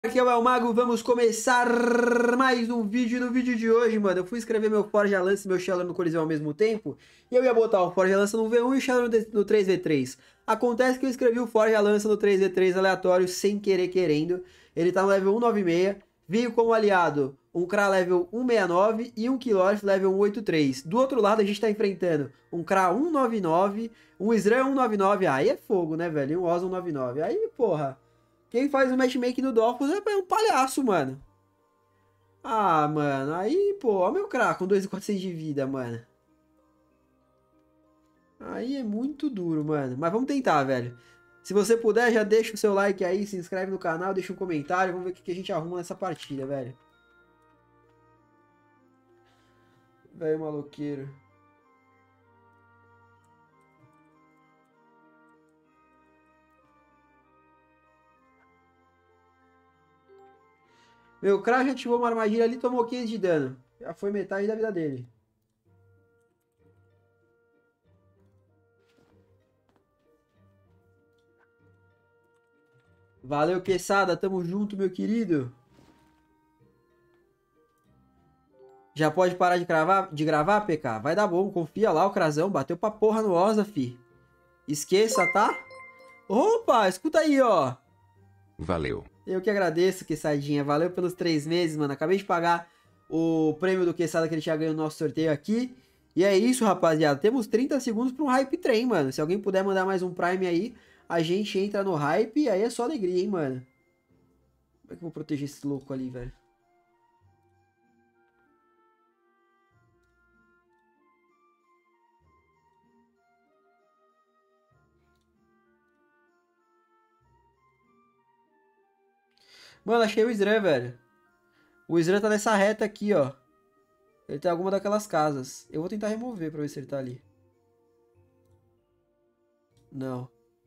Aqui é o El Mago, vamos começar mais um vídeo. No vídeo de hoje, mano, eu fui escrever meu Forja Lance e meu Shadow no Coliseu ao mesmo tempo, e eu ia botar o Forja Lança no V1 e o Shadow no 3v3. Acontece que eu escrevi o Forja Lança no 3v3 aleatório, sem querer querendo. Ele tá no level 196, veio como aliado um Kra level 169 e um Kilorth level 183. Do outro lado a gente tá enfrentando um Kra 199, um Sran 199, aí é fogo, né, velho, e um Oz 199, aí porra... Quem faz o matchmaking no Dolphins é um palhaço, mano. Ah, mano, aí, pô, ó meu craque com 2.400 de vida, mano. Aí é muito duro, mano. Mas vamos tentar, velho. Se você puder, já deixa o seu like aí, se inscreve no canal, deixa um comentário, vamos ver o que a gente arruma nessa partida, velho. Velho maloqueiro. Meu craque já ativou uma armadilha ali e tomou 15 de dano. Já foi metade da vida dele. Valeu, Quesada. Tamo junto, meu querido. Já pode parar de gravar, PK? Vai dar bom, confia lá, o Crasão. Bateu pra porra no Oza, fi. Esqueça, tá? Opa, escuta aí, ó. Valeu. Eu que agradeço, Quessadinha. Valeu pelos 3 meses, mano. Acabei de pagar o prêmio do Quesada que ele tinha ganho no nosso sorteio aqui. E é isso, rapaziada. Temos 30 segundos para um hype train, mano. Se alguém puder mandar mais um Prime aí, a gente entra no hype e aí é só alegria, hein, mano. Como é que eu vou proteger esse louco ali, velho? Mano, achei o Sran, velho. O Sran tá nessa reta aqui, ó. Ele tem alguma daquelas casas. Eu vou tentar remover pra ver se ele tá ali. Não.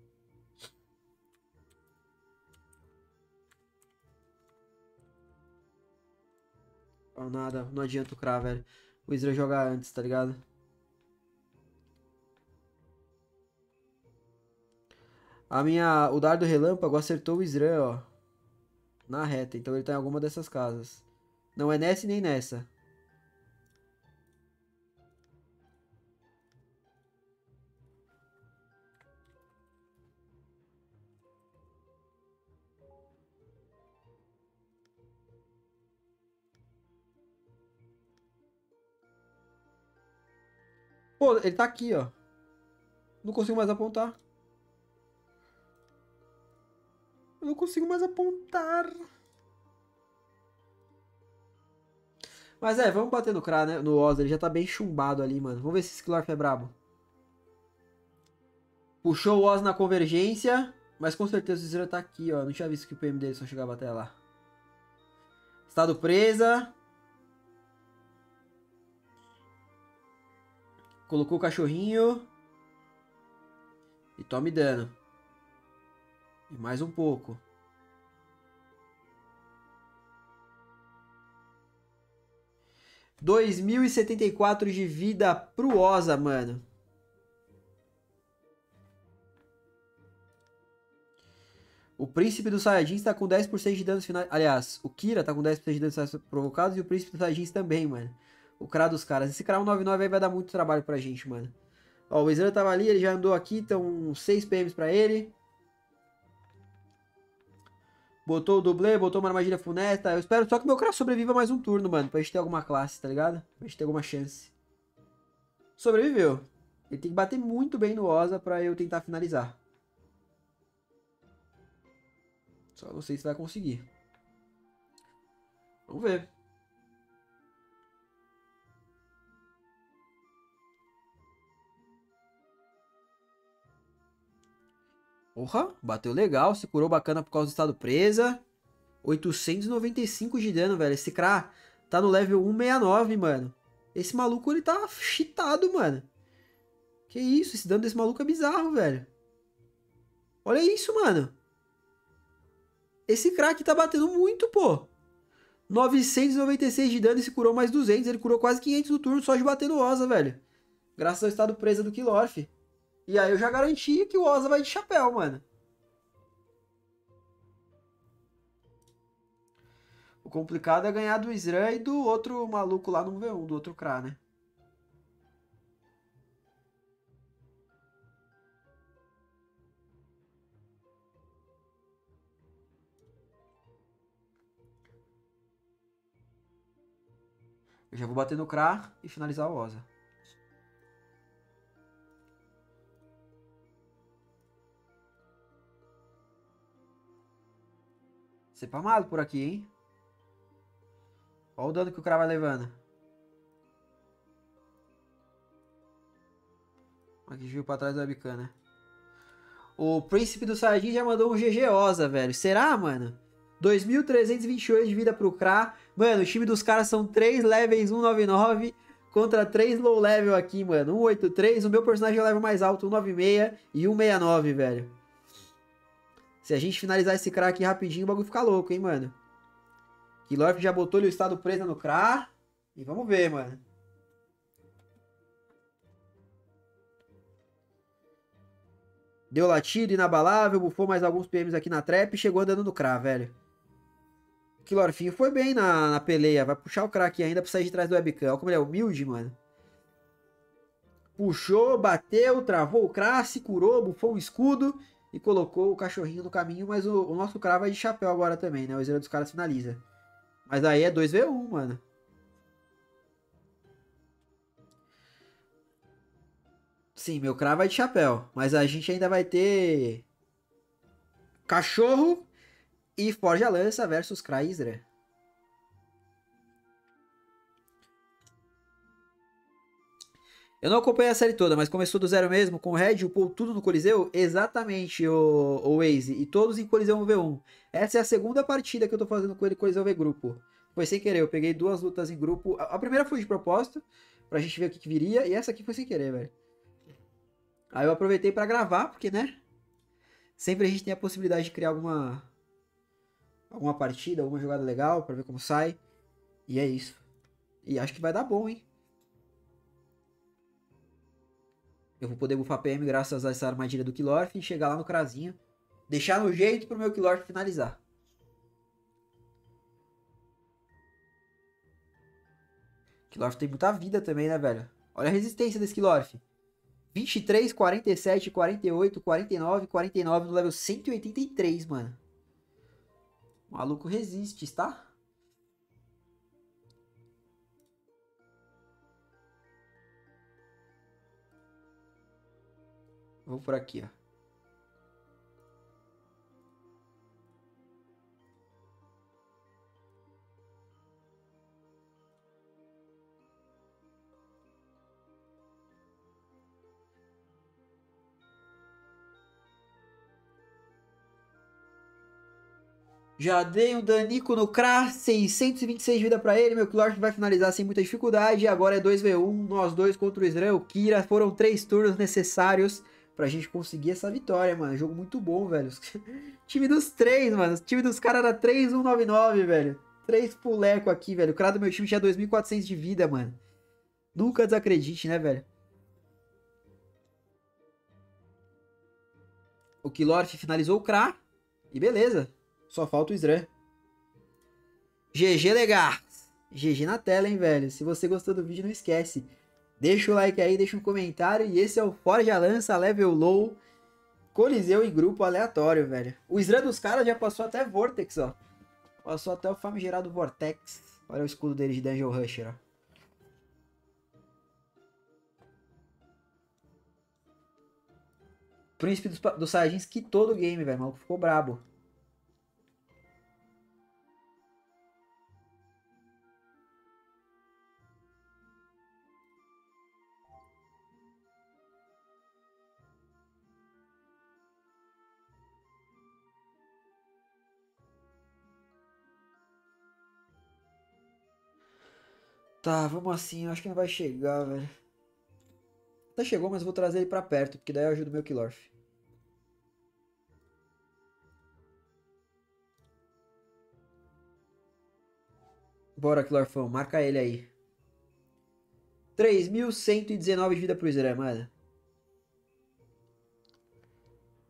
Não, nada. Não adianta o Kra, velho. O Sran jogar antes, tá ligado? O dardo relâmpago acertou o Sran, ó. Na reta. Então ele tá em alguma dessas casas. Não é nessa e nem nessa. Pô, ele tá aqui, ó. Não consigo mais apontar. Eu não consigo mais apontar. Mas é, vamos bater no Kra, né? No Oz, ele já tá bem chumbado ali, mano. Vamos ver se esse Skilorf é brabo. Puxou o Oz na convergência. Mas com certeza o Zero tá aqui, ó. Não tinha visto que o PM dele só chegava até lá. Estado presa. Colocou o cachorrinho. E tome dano. E mais um pouco. 2074 de vida pro Oza, mano. O Príncipe dos Saiyajins tá com 10% de danos finais. Aliás, o Kira tá com 10% de danos finais provocados e o Príncipe dos Saiyajins também, mano. O Kra dos caras. Esse Kra 199 aí vai dar muito trabalho pra gente, mano. Ó, o Ezreal tava ali, ele já andou aqui, então 6 PMs pra ele. Botou o dublê, botou uma armadilha funesta. Eu espero só que o meu Kra sobreviva mais um turno, mano. Pra gente ter alguma classe, tá ligado? Pra gente ter alguma chance. Sobreviveu. Ele tem que bater muito bem no Oza pra eu tentar finalizar. Só não sei se vai conseguir. Vamos ver. Porra, bateu legal, se curou bacana por causa do estado presa. 895 de dano, velho. Esse Kra tá no level 169, mano. Esse maluco, ele tá cheatado, mano. Que isso, esse dano desse maluco é bizarro, velho. Olha isso, mano. Esse crack tá batendo muito, pô. 996 de dano e se curou mais 200. Ele curou quase 500 no turno só de bater no Oza, velho. Graças ao estado presa do Kilorth. E aí eu já garanti que o Oza vai de chapéu, mano. O complicado é ganhar do Sran e do outro maluco lá no V1, do outro Kra, né? Eu já vou bater no Kra e finalizar o Oza. Você tá mal por aqui, hein? Olha o dano que o Kra vai levando. Aqui viu pra trás da webcam, né? O Príncipe do Saiyajin já mandou um GG Oza, velho. Será, mano? 2.328 de vida pro Kra. Mano, o time dos caras são 3 levels 199 contra 3 low level aqui, mano. 183. O meu personagem é o level mais alto, 196 e 169, velho. Se a gente finalizar esse Kra aqui rapidinho, o bagulho fica louco, hein, mano. Kilorf já botou ele o estado preso no Kra. E vamos ver, mano. Deu latido, inabalável, bufou mais alguns PMs aqui na trap e chegou andando no Kra, velho. Kilorfinho foi bem na peleia. Vai puxar o crack ainda pra sair de trás do webcam. Olha como ele é humilde, mano. Puxou, bateu, travou o Kra, se curou, bufou um escudo e colocou o cachorrinho no caminho. Mas o nosso Kra vai de chapéu agora também, né? O Zero dos caras finaliza. Mas aí é 2v1, mano. Sim, meu Kra vai de chapéu. Mas a gente ainda vai ter cachorro e Forja Lança versus Kra e Isra. Eu não acompanhei a série toda, mas começou do zero mesmo, com o Red upou tudo no Coliseu? Exatamente, o Waze. E todos em Coliseu 1v1. Essa é a segunda partida que eu tô fazendo com ele Coliseu V grupo. Foi sem querer, eu peguei 2 lutas em grupo. A primeira foi de propósito, pra gente ver o que viria, e essa aqui foi sem querer, velho. Aí eu aproveitei pra gravar, porque, né? Sempre a gente tem a possibilidade de criar alguma partida, alguma jogada legal, pra ver como sai. E é isso. E acho que vai dar bom, hein? Eu vou poder bufar PM graças a essa armadilha do Kilorf e chegar lá no Krasinho. Deixar no jeito pro meu Kilorf finalizar. Kilorf tem muita vida também, né, velho? Olha a resistência desse Kilorf. 23, 47, 48, 49, 49 no level 183, mano. O maluco resiste, tá? Vou por aqui, ó. Já dei um danico no Kra, 626 de vida pra ele. Meu Kilorf vai finalizar sem muita dificuldade. Agora é 2v1, nós dois contra o Sran, o Kira. Foram 3 turnos necessários pra gente conseguir essa vitória, mano. Jogo muito bom, velho. Time dos 3, mano. O time dos caras era 3-1-9-9, velho. 3 puleco aqui, velho. O Kra do meu time tinha 2.400 de vida, mano. Nunca desacredite, né, velho? O Kilorf finalizou o Kra. E beleza. Só falta o Sran. GG, legal. GG na tela, hein, velho. Se você gostou do vídeo, não esquece. Deixa o like aí, deixa um comentário. E esse é o Forja Lança Level Low Coliseu em grupo aleatório, velho. O Sran dos caras já passou até Vortex, ó. Passou até o famigerado Vortex. Olha o escudo dele de Dungeon Rusher, ó. Príncipe dos Saiyajins quitou do game, velho. O maluco ficou brabo. Tá, vamos assim. Eu acho que não vai chegar, velho. Até chegou, mas eu vou trazer ele pra perto, porque daí eu ajudo o meu Kilorf. Bora, Kilorfão. Marca ele aí. 3.119 de vida pro Sran, mano.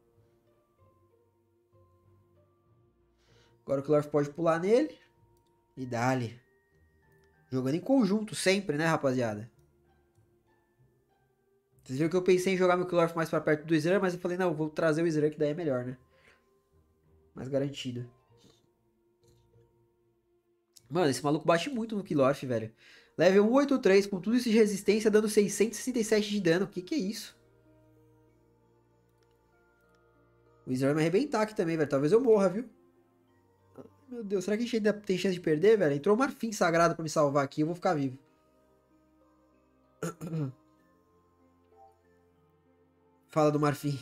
Agora o Kilorf pode pular nele. E dali. Jogando em conjunto sempre, né, rapaziada? Vocês viram que eu pensei em jogar meu Kilorf mais pra perto do Sran, mas eu falei, não, vou trazer o Sran que daí é melhor, né? Mais garantido. Mano, esse maluco bate muito no Kilorf, velho. Level 183, com tudo isso de resistência, dando 667 de dano. Que é isso? O Sran vai me arrebentar aqui também, velho. Talvez eu morra, viu? Meu Deus, será que a gente ainda tem chance de perder, velho? Entrou um marfim sagrado pra me salvar aqui, eu vou ficar vivo. Fala do marfim.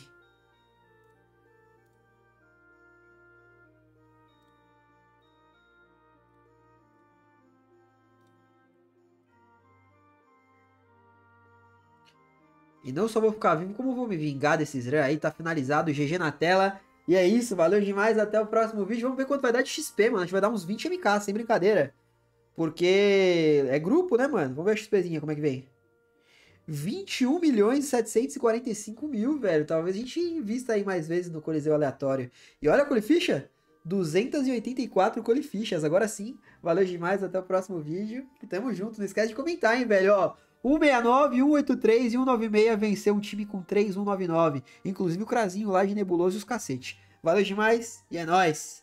E não só vou ficar vivo, como vou me vingar desses Sran aí. Tá finalizado, GG na tela. E é isso, valeu demais, até o próximo vídeo. Vamos ver quanto vai dar de XP, mano. A gente vai dar uns 20 MK, sem brincadeira. Porque é grupo, né, mano? Vamos ver a XPzinha, como é que vem. 21.745.000, velho. Talvez a gente invista aí mais vezes no Coliseu aleatório. E olha a colificha. 284 colifichas. Agora sim, valeu demais. Até o próximo vídeo. E tamo junto. Não esquece de comentar, hein, velho. Ó, 169, 183 e 196 venceu um time com 3, 199. Inclusive o Crazinho lá de Nebuloso e os cacete. Valeu demais e é nóis.